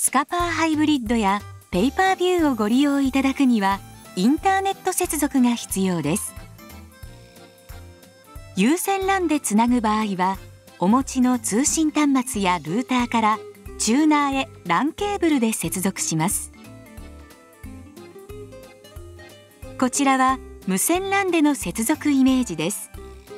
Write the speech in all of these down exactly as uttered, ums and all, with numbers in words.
スカパーハイブリッドやペイパービューをご利用いただくにはインターネット接続が必要です。有線 ラン でつなぐ場合はお持ちの通信端末やルーターからチューナーへ ラン ケーブルで接続します。こちらは無線 ラン での接続イメージです。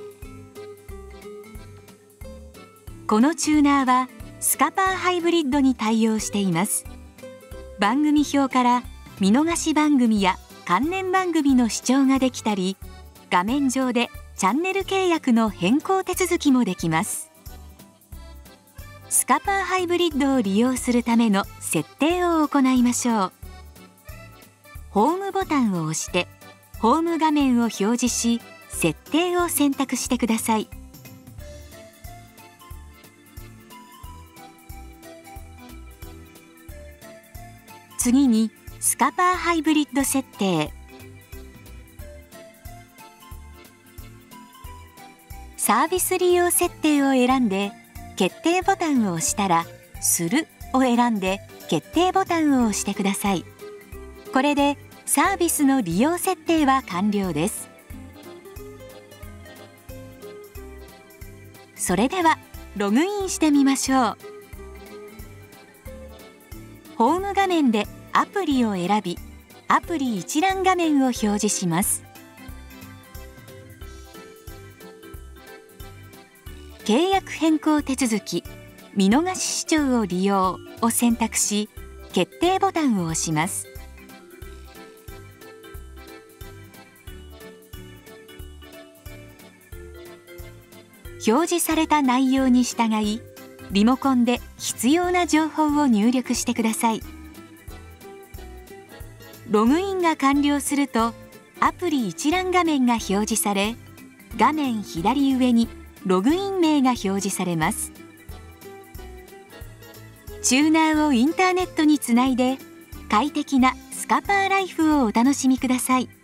このチューナーはスカパーハイブリッドに対応しています。番組表から見逃し番組や関連番組の視聴ができたり、画面上でチャンネル契約の変更手続きもできます。スカパーハイブリッドを利用するための設定を行いましょう。ホームボタンを押してホーム画面を表示し、設定を選択してください。次にスカパーハイブリッド設定、サービス利用設定を選んで決定ボタンを押したらするを選んで決定ボタンを押してください。これでサービスの利用設定は完了です。それではログインしてみましょう。ホーム画面でアプリを選び、アプリ一覧画面を表示します。契約変更手続き、見逃し視聴を利用を選択し、決定ボタンを押します。表示された内容に従い、リモコンで必要な情報を入力してください。ログインが完了すると、アプリ一覧画面が表示され、画面左上にログイン名が表示されます。チューナーをインターネットにつないで、快適なスカパーライフをお楽しみください。